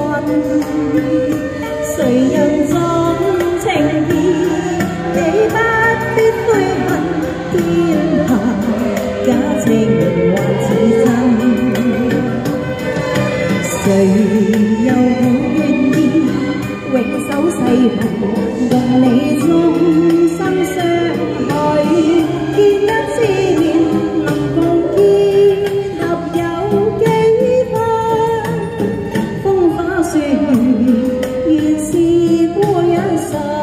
谁人怎情意？你不必悔恨，天下假情还似真。谁又會願意永守世盟，共你終生相許？見一次面，能共結合有幾分？風花雪月，原是過一生。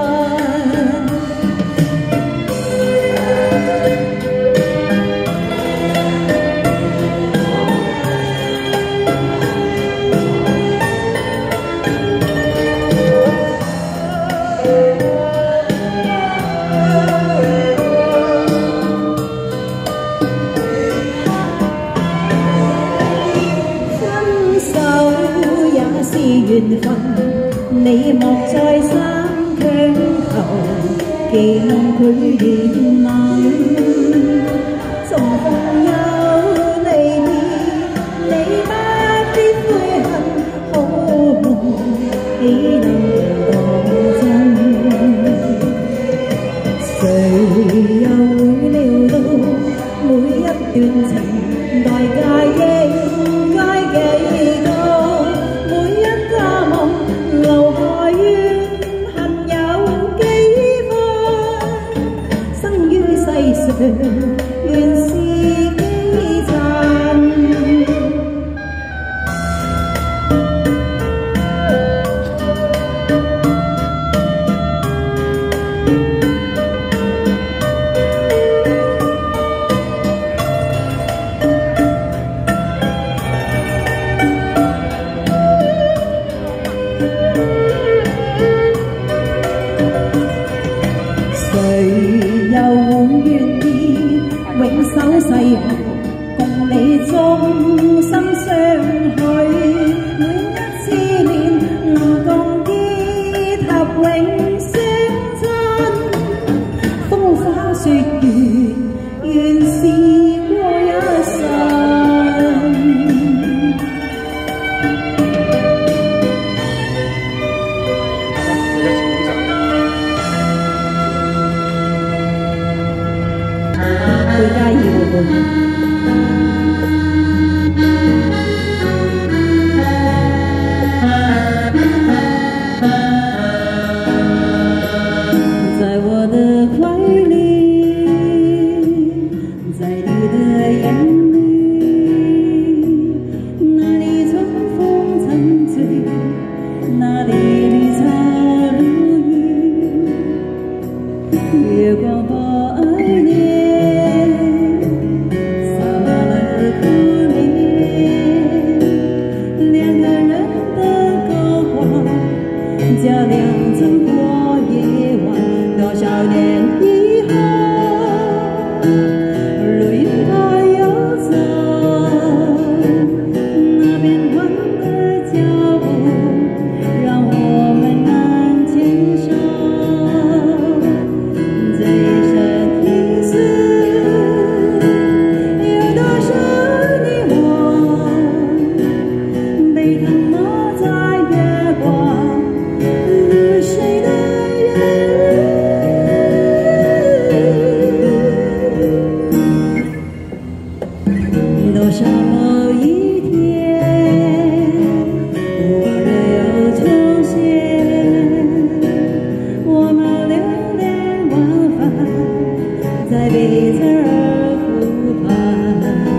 緣分，你莫再三強求，寄望佢憐憫。重逢又離別，你不必悔恨，好夢豈能當真？誰又會料到每一段情代價應該幾高？留下怨恨有幾分？生於世上，原是幾塵。永守世盟，共你終生相許。每一次面，能共結合永相真。風花雪月，原是過一生。會介意會唔會？在我的懷裡，在你的眼裡，那裡春風沉醉，那裡綠草如茵，月光把愛戀。加亮整个夜晚，多少年以后，路云它又走，那变幻的脚步让我们难牵手。这一生一世，有多少你我，被淹没在月光。谁的眼里，多少某一天，我仍又重现，我们流连忘返在彼此而湖畔。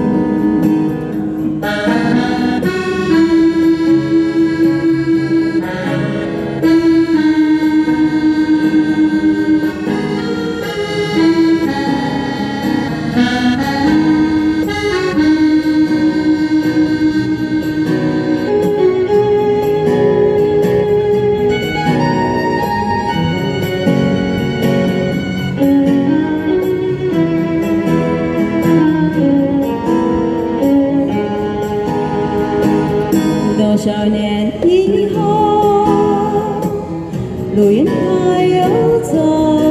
多少年以后，路云它又走，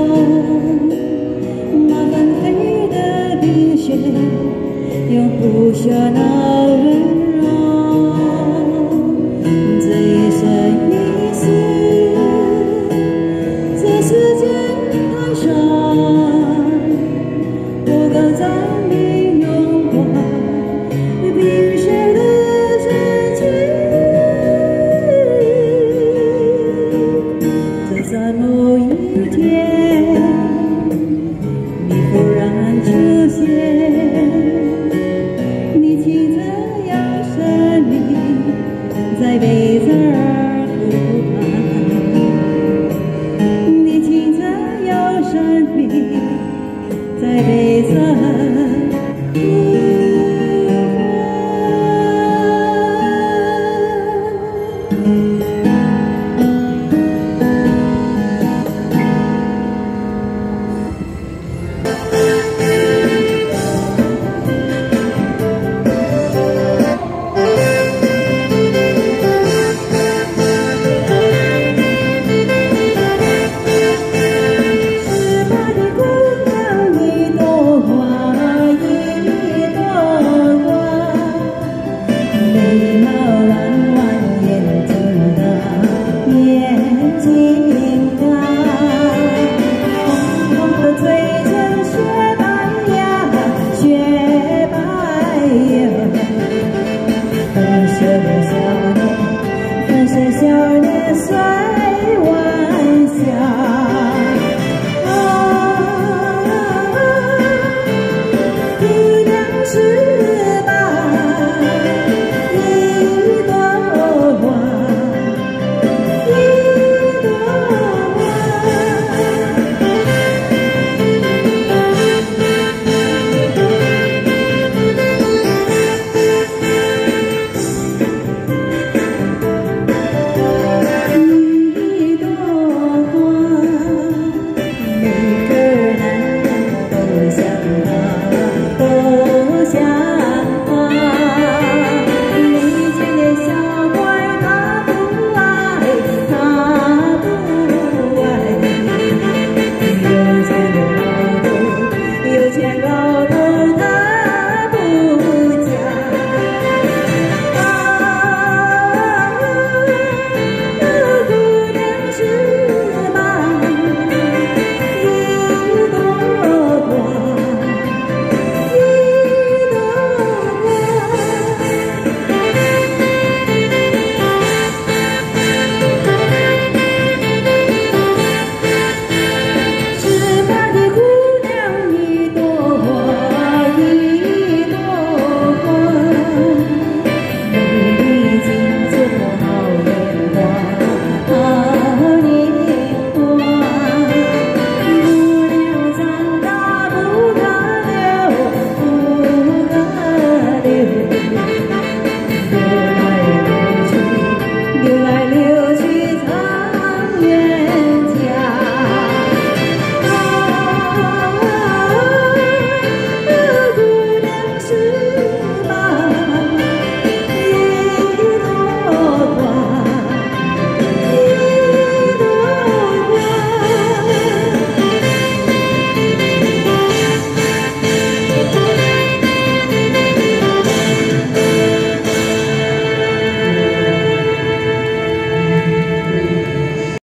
那纷飞的冰雪永不喧闹温柔。这一生小年岁。